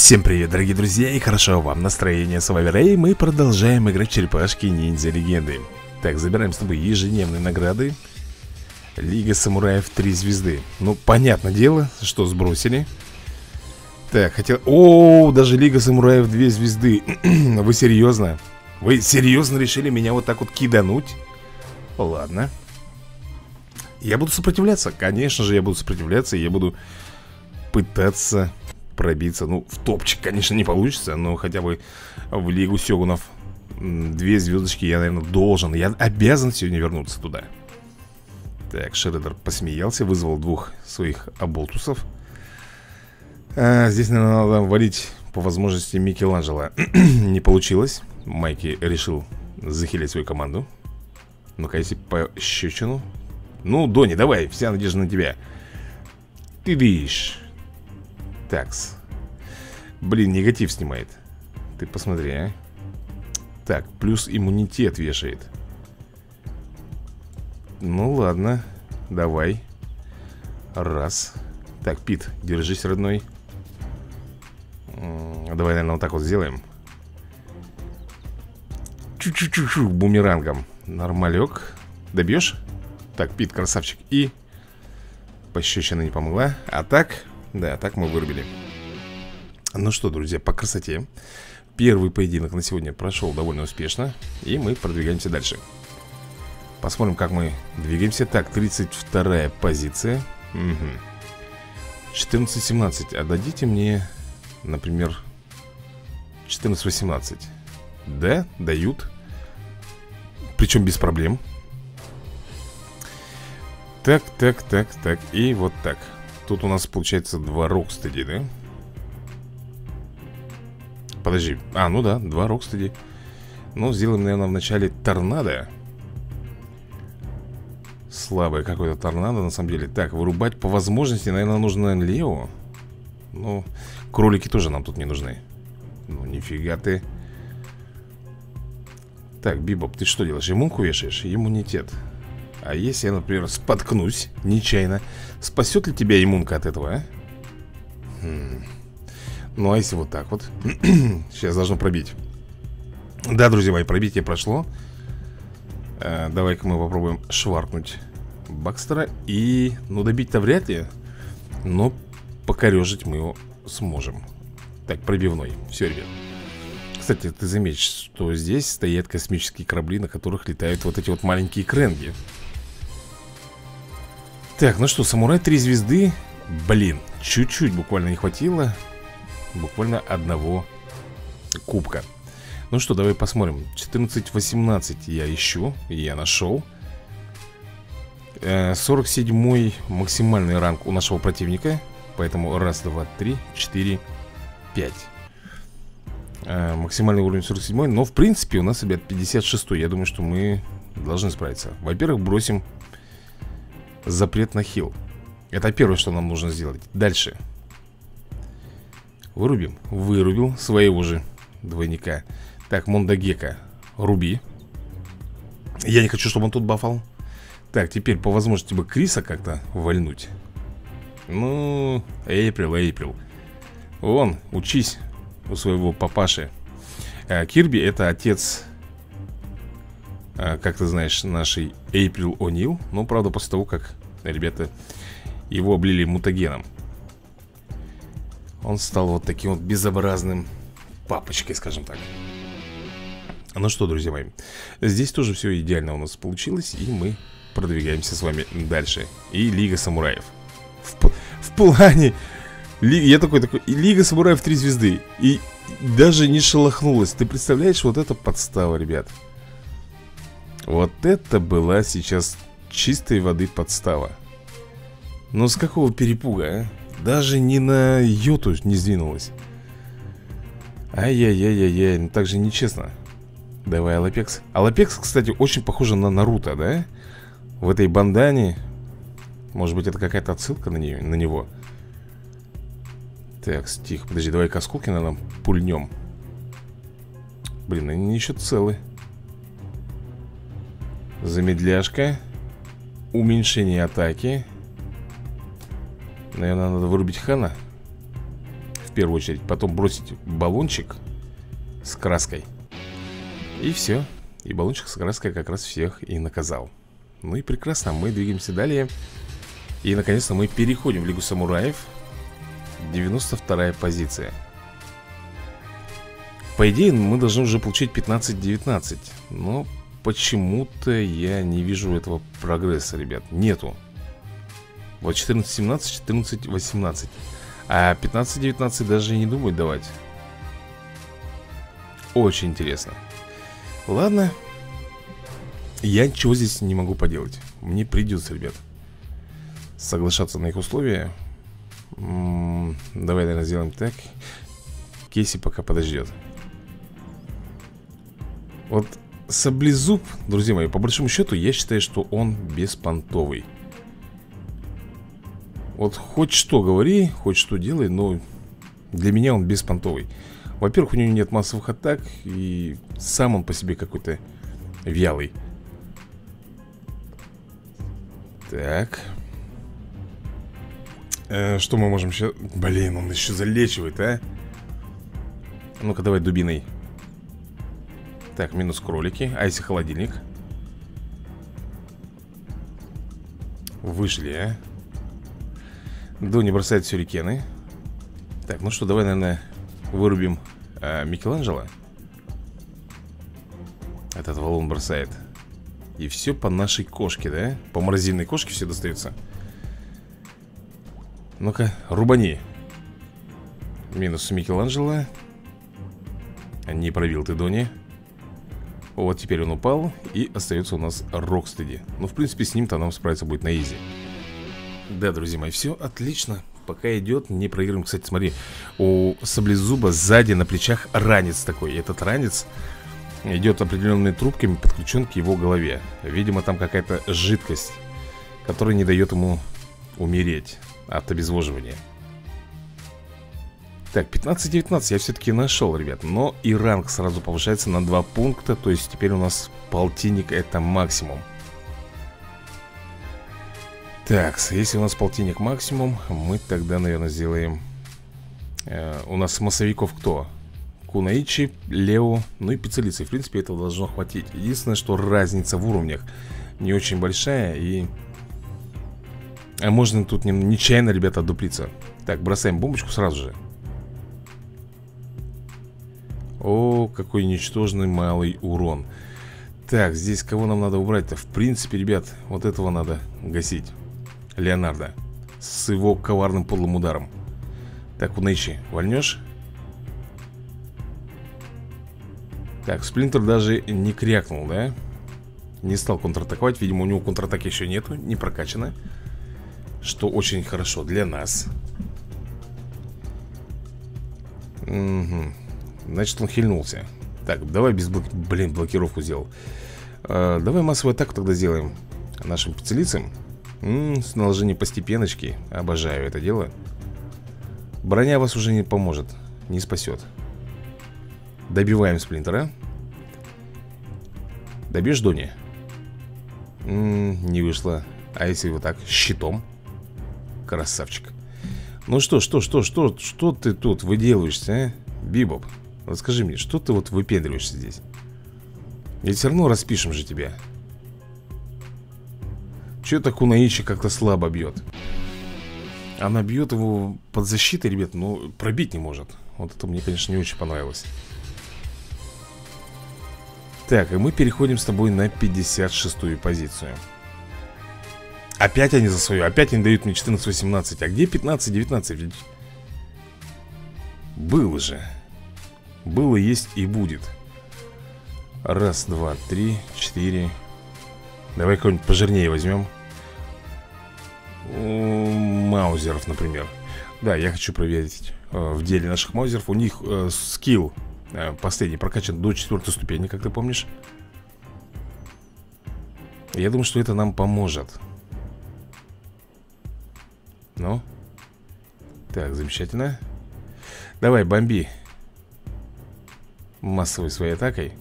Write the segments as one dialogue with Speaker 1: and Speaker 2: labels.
Speaker 1: Всем привет, дорогие друзья, и хорошо вам настроение. С вами Рэй, мы продолжаем играть в черепашки ниндзя легенды. Так, забираем с тобой ежедневные награды. Лига самураев 3 звезды. Ну, понятное дело, что сбросили. Так, хотел... О, даже Лига самураев 2 звезды. Вы серьезно? Вы серьезно решили меня вот так вот кидануть? Ладно. Я буду сопротивляться, конечно же я буду сопротивляться. Я буду пытаться пробиться. Ну, в топчик, конечно, не получится, но хотя бы в Лигу сёгунов 2 звездочки я, наверное, должен. Я обязан сегодня вернуться туда. Так, Шреддер посмеялся, вызвал 2 своих оболтусов. Здесь, наверное, надо валить по возможности Микеланджело. Не получилось. Майки решил захилять свою команду. Ну-ка, если по щечину. Ну, Донни, давай, вся надежда на тебя. Ты видишь. Такс. Блин, негатив снимает. Ты посмотри, а. Так, плюс иммунитет вешает. Ну ладно, давай. Раз. Так, Пит, держись, родной. Давай, наверное, вот так вот сделаем. Чу-чу-чу-чу, бумерангом. Нормалек. Добьешь? Так, Пит, красавчик. И пощечина не помогла. А так... Да, так мы вырубили. Ну что, друзья, по красоте. Первый поединок на сегодня прошел довольно успешно. И мы продвигаемся дальше. Посмотрим, как мы двигаемся. Так, 32-я позиция. 14-17. А дадите мне, например, 14-18. Да, дают. Причем без проблем. Так. И вот так. Тут у нас получается 2 Рокстеди, да? Подожди. А, ну да, 2 Рокстеди. Ну, сделаем, наверное, вначале торнадо. Слабое какое-то торнадо, на самом деле. Так, вырубать по возможности, наверное, нужно Лео. Ну, кролики тоже нам тут не нужны. Ну, нифига ты. Так, Бибоп, ты что делаешь? Иммунку вешаешь? Иммунитет. А если я, например, споткнусь нечаянно, спасет ли тебя иммунка от этого, а? Ну, а если вот так вот? Сейчас должно пробить. Да, друзья мои, пробитие прошло. Давай-ка мы попробуем шваркнуть Бакстера. И, ну, добить-то вряд ли, но покорежить мы его сможем. Так, пробивной. Все, ребят. Кстати, ты заметишь, что здесь стоят космические корабли, на которых летают вот эти вот маленькие кренги. Так, ну что, самурай 3 звезды. Блин, чуть-чуть буквально не хватило. Буквально 1 кубка. Ну что, давай посмотрим. 14-18 я ищу. Я нашел. 47-й максимальный ранг у нашего противника. Поэтому 1, 2, 3, 4, 5. Максимальный уровень 47-й. Но в принципе у нас, ребят, 56-й. Я думаю, что мы должны справиться. Во-первых, бросим запрет на хил. Это первое, что нам нужно сделать. Дальше. Вырубим. Вырубил своего же двойника. Так, Мондагека, руби. Я не хочу, чтобы он тут бафал. Так, теперь по возможности бы Криса как-то вальнуть. Ну, Эйприл. Вон, учись у своего папаши. Кирби это отец, как ты знаешь, нашей Эйприл О'Нил. Но, правда, после того, как ребята его облили мутагеном, он стал вот таким вот безобразным папочкой, скажем так. Ну что, друзья мои, здесь тоже все идеально у нас получилось. И мы продвигаемся с вами дальше. И Лига самураев. В плане я такой, Лига самураев 3 звезды. И даже не шелохнулась. Ты представляешь, вот это подстава, ребят. Вот это была сейчас чистой воды подстава. Но с какого перепуга, а? Даже ни на йоту не сдвинулась. Ай-яй-яй-яй-яй, ну так же нечестно. Давай, Алапекс. Алапекс, кстати, очень похожа на Наруто, да? В этой бандане. Может быть, это какая-то отсылка на него. Так, тихо, подожди, давай-ка осколки, наверное, пульнем. Блин, они еще целы. Замедляшка. Уменьшение атаки. Наверное, надо вырубить Хана. первую очередь. Потом бросить баллончик с краской. И все. И баллончик с краской как раз всех и наказал. Ну и прекрасно, мы двигаемся далее. И наконец-то мы переходим в Лигу Самураев. 92-я позиция. По идее, мы должны уже получить 15-19. Но почему-то я не вижу этого прогресса, ребят. Нету. Вот 14-17, 14-18. А 15-19 даже и не думают давать. Очень интересно. Ладно. Я ничего здесь не могу поделать. Мне придется, ребят, соглашаться на их условия. Давай, наверное, сделаем так. Кейси пока подождет. Вот Саблезуб, друзья мои, по большому счету, я считаю, что он беспонтовый. Вот хоть что говори, хоть что делай, но для меня он беспонтовый. Во-первых, у него нет массовых атак, и сам он по себе какой-то вялый. Так. Что мы можем сейчас... Блин, он еще залечивает, а? Ну-ка, давай дубиной. Так, минус кролики. А если холодильник? Вышли, а? Дони бросает сюрикены. Так, ну что, давай, наверное, вырубим Микеланджело. Этот валун бросает. И все по нашей кошке, да? По морозильной кошке все достается. Ну-ка, рубани. Минус Микеланджело. Не пробил ты, Дони. Вот теперь он упал. И остается у нас Рокстеди. Ну, в принципе, с ним-то нам справиться будет на изи. Да, друзья мои, все отлично. Пока идет, не проигрываем. Кстати, смотри, у Саблезуба сзади на плечах ранец такой. И этот ранец идет определенными трубками, подключен к его голове. Видимо, там какая-то жидкость, которая не дает ему умереть от обезвоживания. Так, 15-19 я все-таки нашел, ребят. Но и ранг сразу повышается на 2 пункта. То есть теперь у нас полтинник это максимум. Так, если у нас полтинник максимум, мы тогда, наверное, сделаем... у нас массовиков кто? Кунаичи, Лео, ну и Пиццелицы. В принципе, этого должно хватить. Единственное, что разница в уровнях не очень большая. И... можно тут нечаянно, ребята, отдуплиться. Так, бросаем бомбочку сразу же. О, какой ничтожный малый урон. Так, здесь кого нам надо убрать-то? В принципе, ребят, вот этого надо гасить. Леонардо с его коварным подлым ударом. Так, Кунаичи, вольнешь? Так, Сплинтер даже не крякнул, да? Не стал контратаковать. Видимо, у него контратаки еще нету, не прокачано. Что очень хорошо для нас. Угу. Значит, он хильнулся. Так, давай без блокировку сделал. Давай массовую атаку тогда сделаем нашим пиццелицам. С наложением постепеночки. Обожаю это дело. Броня вас уже не поможет, не спасет. Добиваем Сплинтера. Добьешь Дони? Не вышло. А если вот так, щитом? Красавчик. Ну что ты тут выделываешься, а? Бибоп, расскажи мне, что ты вот выпендриваешься здесь? Ведь все равно распишем же тебя. Че-то Кунаичи как-то слабо бьет. Она бьет его под защитой, ребят, но пробить не может. Вот это мне, конечно, не очень понравилось. Так, и мы переходим с тобой на 56-ю позицию. Опять они за свою, опять они дают мне 14-18. А где 15-19? Ведь было же. Было, есть и будет. Раз, два, три, четыре. Давай кого-нибудь пожирнее возьмем. Маузеров, например. Да, я хочу проверить в деле наших маузеров. У них скилл последний прокачан до 4-й ступени, как ты помнишь. Я думаю, что это нам поможет. Ну. Так, замечательно. Давай, бомби. Массовой своей атакой.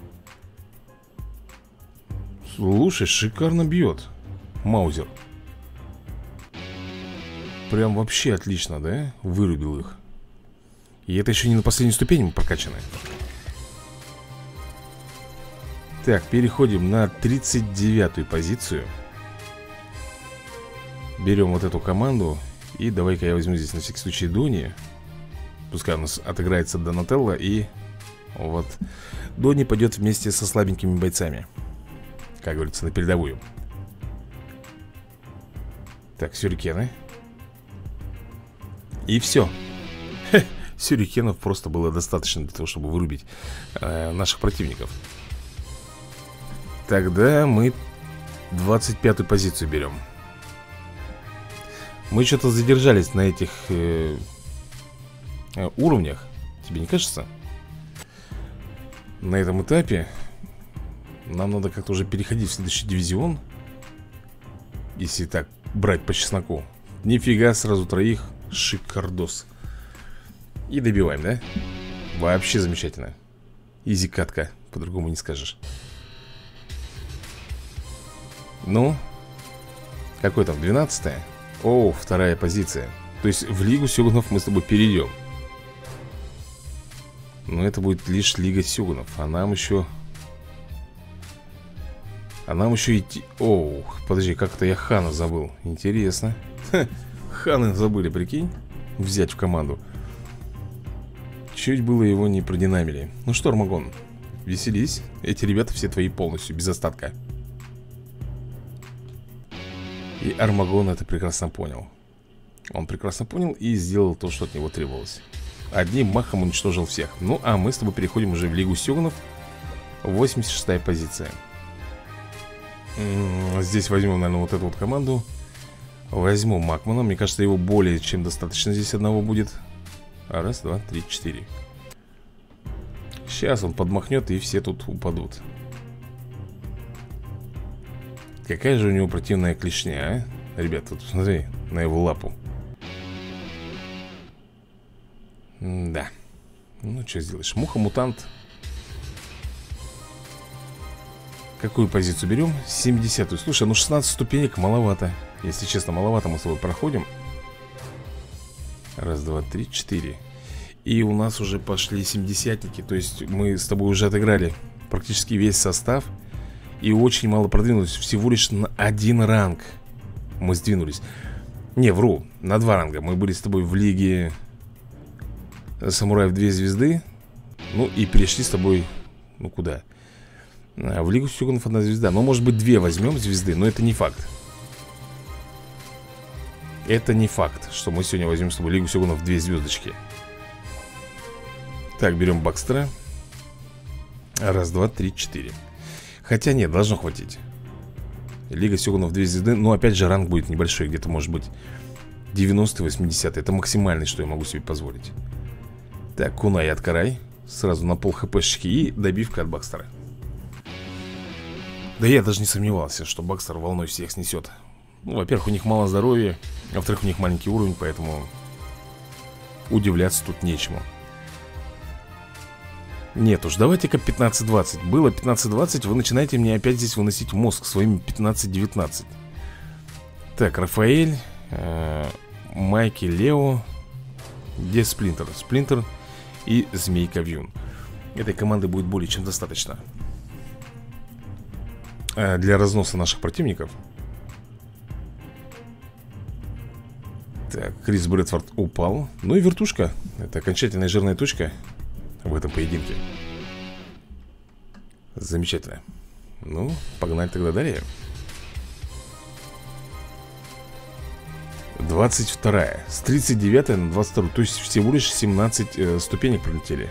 Speaker 1: Слушай, шикарно бьет Маузер. Прям вообще отлично, да? Вырубил их. И это еще не на последней ступени мы прокачаны. Так, переходим на 39-ю позицию. Берем вот эту команду. И давай-ка я возьму здесь на всякий случай Дони. Пускай у нас отыграется Донателло. И вот Дони пойдет вместе со слабенькими бойцами, как говорится, на передовую. Так, сюрикены. И все. Сюрикенов просто было достаточно для того, чтобы вырубить наших противников. Тогда мы 25-ю позицию берем. Мы что-то задержались на этих уровнях. Тебе не кажется? На этом этапе нам надо как-то уже переходить в следующий дивизион. Если так брать по чесноку. Нифига, сразу троих. Шикардос. И добиваем, да? Вообще замечательно. Изи катка, по-другому не скажешь. Ну, какой там, 12-я? О, 2-я позиция. То есть в Лигу Сёгунов мы с тобой перейдем. Но это будет лишь Лига Сёгунов. А нам еще идти... Оу, подожди, как-то я Хана забыл. Интересно. Ха, Ханы забыли, прикинь, взять в команду. Чуть было его не продинамили. Ну что, Армагон, веселись. Эти ребята все твои полностью, без остатка. И Армагон это прекрасно понял. Он прекрасно понял и сделал то, что от него требовалось. Одним махом уничтожил всех. Ну, а мы с тобой переходим уже в Лигу Сёгунов. 86-я позиция. Здесь возьмем, наверное, вот эту вот команду. Возьму Макмана. Мне кажется, его более чем достаточно здесь одного будет. Раз, два, три, 4. Сейчас он подмахнет, и все тут упадут. Какая же у него противная клешня, а? Ребят, вот смотри на его лапу. Да. Ну, что сделаешь? Муха-мутант. Какую позицию берем? 70-ю. Слушай, ну 16 ступенек маловато. Если честно, маловато мы с тобой проходим. Раз, два, три, 4. И у нас уже пошли 70-ники. То есть мы с тобой уже отыграли практически весь состав. И очень мало продвинулись. Всего лишь на 1 ранг мы сдвинулись. Не, вру, на 2 ранга. Мы были с тобой в Лиге Самураев 2 звезды. Ну и перешли с тобой. Ну куда? В Лигу Сёгунов 1 звезда. Ну, может быть, 2 возьмем звезды, но это не факт. Это не факт, что мы сегодня возьмем с тобой Лигу Сёгунов 2 звездочки. Так, берем Бакстера. Раз, два, три, 4. Хотя нет, должно хватить. Лига Сёгунов 2 звезды. Но опять же ранг будет небольшой. Где-то может быть 90-80. Это максимальный, что я могу себе позволить. Так, Кунай от Карай. Сразу на пол хпшечки. И добивка от Бакстера. Да я даже не сомневался, что Бакстер волной всех снесет. Ну, во-первых, у них мало здоровья. Во-вторых, у них маленький уровень. Поэтому удивляться тут нечему. Нет уж, давайте-ка 15-20. Было 15-20, вы начинаете мне опять здесь выносить мозг своими 15-19. Так, Рафаэль, Майки, Лео. Где Сплинтер? Сплинтер и Змейка Вьюн. Этой команды будет более чем достаточно для разноса наших противников. Так, Крис Брэдфорд упал. Ну и вертушка. Это окончательная жирная точка в этом поединке. Замечательно. Ну, погнали тогда далее. 22-я. С 39 на 22. То есть всего лишь 17 ступенек пролетели.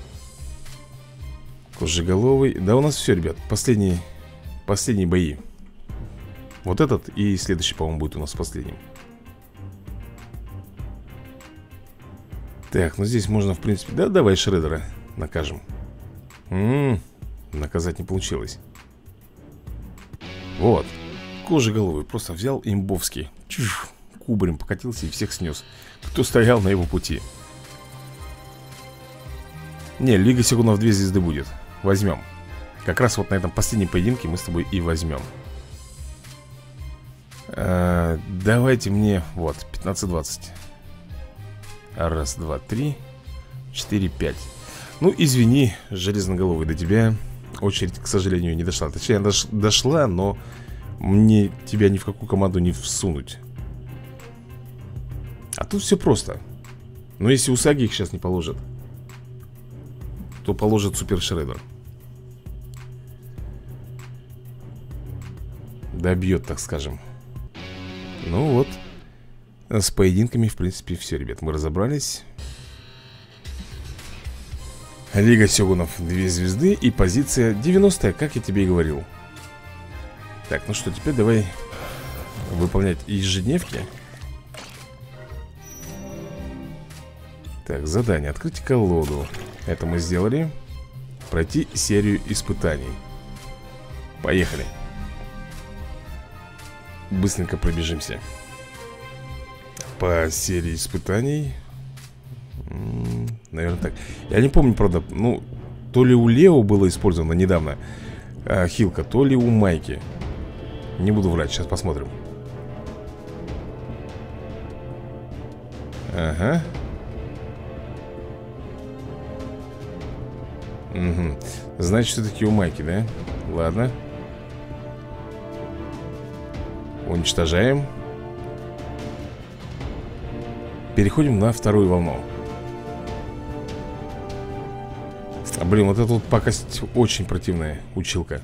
Speaker 1: Кожеголовый. Да у нас все, ребят. Последние бои. Вот этот и следующий, по-моему, будет у нас последним. Так, ну здесь можно, в принципе... Да, давай Шреддера накажем. Наказать не получилось. Вот. Кожеголовый просто взял имбовский. Чух, кубарем покатился и всех снес, кто стоял на его пути. Не, Лига Сёгунов 2 звезды будет. Возьмем. Как раз вот на этом последнем поединке мы с тобой и возьмем. Давайте мне... Вот, 15-20. Раз, два, три. 4-5. Ну, извини, железноголовый, до тебя очередь, к сожалению, не дошла. Точнее, она дошла, но мне тебя ни в какую команду не всунуть. А тут все просто. Но если Усаги их сейчас не положат, то положит Супер Шреддер. Добьет, так скажем. Ну вот. С поединками, в принципе, все, ребят, мы разобрались. Лига Сёгунов 2 звезды и позиция 90-я, как я тебе и говорил. Так, ну что, теперь давай выполнять ежедневки. Так, задание, открыть колоду. Это мы сделали. Пройти серию испытаний. Поехали. Быстренько пробежимся по серии испытаний. Наверное так. Я не помню, правда, ну, то ли у Лео было использовано недавно хилка, то ли у Майки. Не буду врать, сейчас посмотрим. Ага. Угу. Значит, все-таки у Майки, да? Ладно. Уничтожаем. Переходим на вторую волну. Блин, вот эта вот пакость очень противная, училка.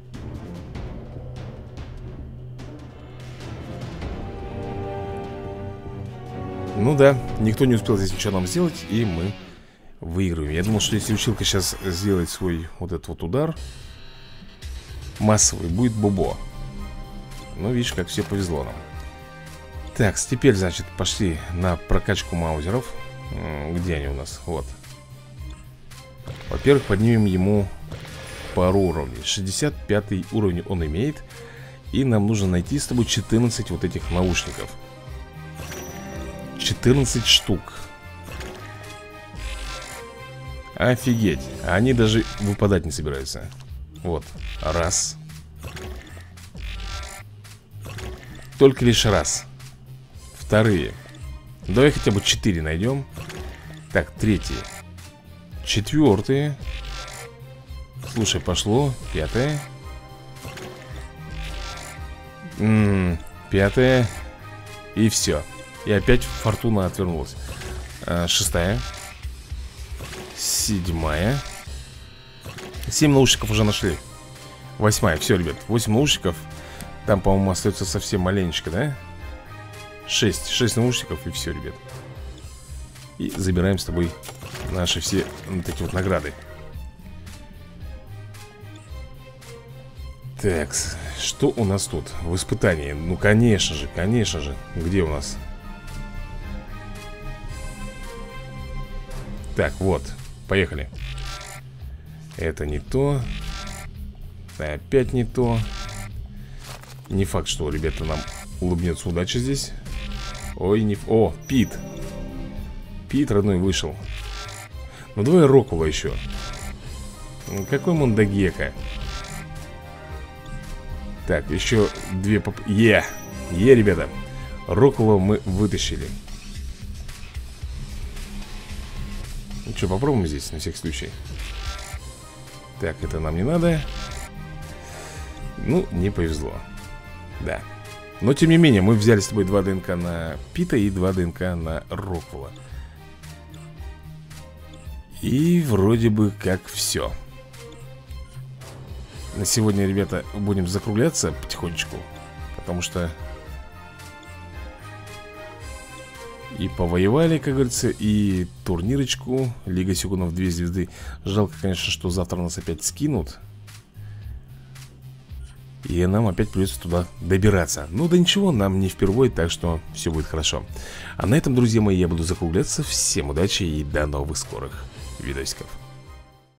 Speaker 1: Ну да, никто не успел здесь ничего нам сделать, и мы выигрываем. Я думал, что если училка сейчас сделает свой вот этот вот удар массовый, будет бобо. Ну, видишь, как все повезло нам. Так, теперь, значит, пошли на прокачку маузеров. Где они у нас? Вот. Во-первых, поднимем ему пару уровней. 65 уровень он имеет. И нам нужно найти с тобой 14 вот этих наушников. 14 штук. Офигеть. Они даже выпадать не собираются. Вот. Раз. Только лишь раз. Вторые. Давай хотя бы 4 найдем. Так, третьи. Четвертые. Слушай, пошло. Пятое. Пятое. И все. И опять фортуна отвернулась. Шестая. Седьмая. 7 наушников уже нашли. Восьмая. Все, ребят, 8 наушников. Там, по-моему, остается совсем маленечко, да? 6 наушников и все, ребят. И забираем с тобой наши все вот эти вот награды. Так, что у нас тут в испытании? Ну, конечно же, конечно же. Где у нас? Так, вот, поехали. Это не то. Опять не то. Не факт, что, ребята, нам улыбнется удача здесь. Ой, не... О, Пит. Пит, родной, вышел. Ну, давай Рокула еще. Какой Мондагека. Так, еще 2 ребята. Рокула мы вытащили. Ну что, попробуем здесь, на всякий случай. Так, это нам не надо. Ну, не повезло. Да. Но, тем не менее, мы взяли с тобой 2 ДНК на Пита и 2 ДНК на Роквелла. И вроде бы как все. На сегодня, ребята, будем закругляться потихонечку. Потому что и повоевали, как говорится, и турнирочку Лига Сёгунов 2 звезды. Жалко, конечно, что завтра нас опять скинут. И нам опять придется туда добираться. Ну да ничего, нам не впервой, так что все будет хорошо. А на этом, друзья мои, я буду закругляться. Всем удачи и до новых скорых видосиков.